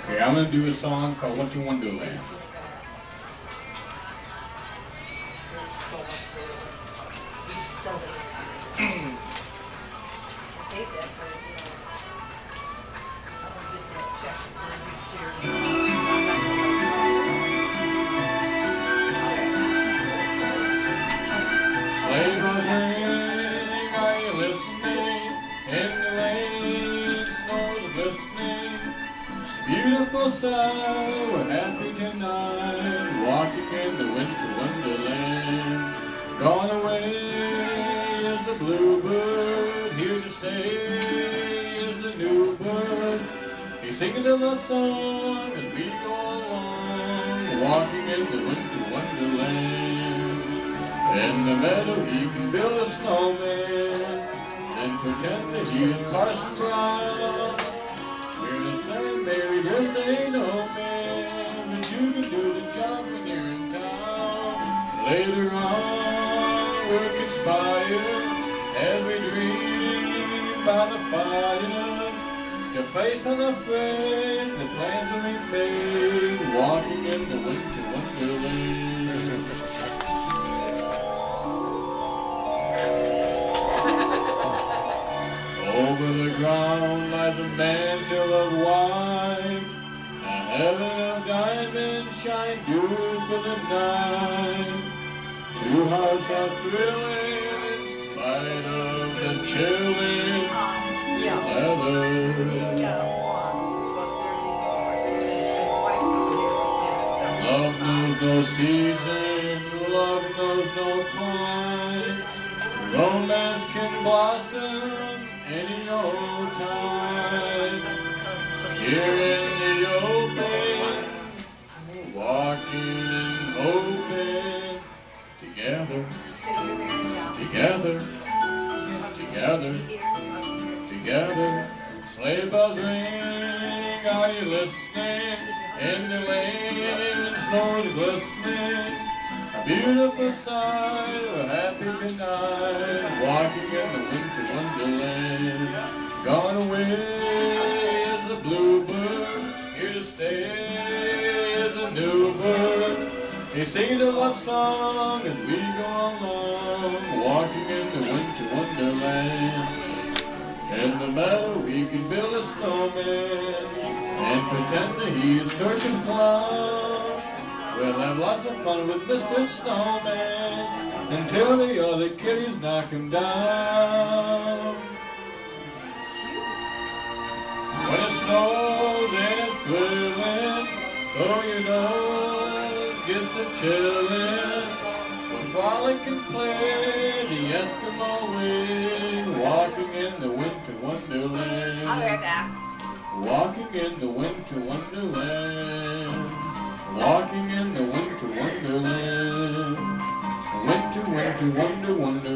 Okay, I'm going to do a song called Winter Wonderland. Sleigh bells ring, are you listening? In the lane, snow's glistening. Beautiful sight, we're happy tonight, walking in the winter wonderland. Gone away is the bluebird, here to stay is the new bird. He sings a love song as we go along, walking in the winter wonderland. In the meadow he can build a snowman, and pretend that he is Parson Brown. We're the same, Mary, just ain't no man, but you can do the job when you're in town. Later on, we'll conspire as we dream by the fire to face unafraid the plans that we've made, walking in the winter wonderland. Over the ground lies a mantle of white, a heaven of diamonds shine dew for the night. Two hearts are thrilling in spite of the chilling weather. Love knows no season, love knows no clime. Romance can blossom any old time. Here in the open, walking and hoping, together, together, together, together. Sleigh bells ring, are you listening? In the lane, snows glistening. A beautiful sight, we're happy tonight, walking in the winter wonderland. Gone away is the bluebird, here to stay is the new bird. He sings a love song as we go along, walking in the winter wonderland. In the meadow we can build a snowman, and pretend that he's circus clown. We'll have lots of fun with Mr. Snowman until the other kitties knock him down. When it snows and it's drizzling, though you know it gets the chillin', we'll frolic and play the Eskimo way, walking in the winter wonderland. I'll be right back. Walking in the winter wonderland. Walking in the winter wonderland. Winter, winter, wonder, wonder.